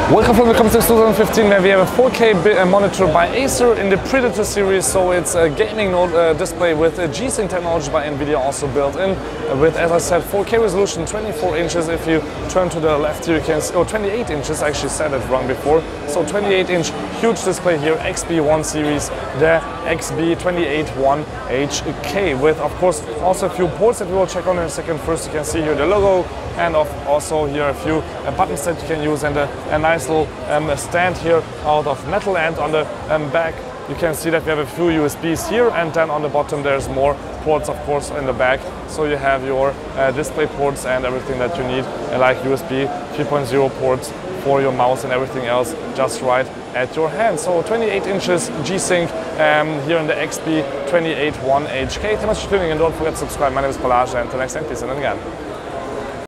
Welcome to 2015, where we have a 4K monitor by Acer in the Predator series. So it's a gaming display with a G-Sync technology by NVIDIA also built in, with, as I said, 4K resolution, 24 inches. If you turn to the left here, you can see, 28 inches. I actually said it wrong before. So 28-inch huge display here, XB1 series, the XB281HK, with of course also a few ports that we will check on in a second. First, you can see here the logo, and also here a few buttons that you can use, and a nice little stand here out of metal. And on the back you can see that we have a few USBs here, and then on the bottom there's more ports, of course, in the back. So you have your display ports and everything that you need, like USB 3.0 ports for your mouse and everything else just right at your hand. So 28 inches G-Sync here in the XB281HK. Thanks for tuning in. Don't forget to subscribe. My name is Balázs, and until next time, peace and again.